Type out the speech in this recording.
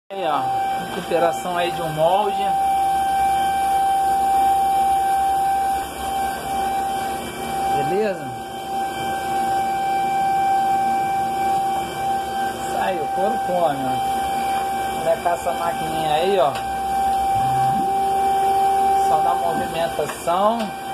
Aí, ó, recuperação aí de um molde. Beleza? Saiu, couro come, ó. Colocar essa maquininha aí, ó. Só na movimentação.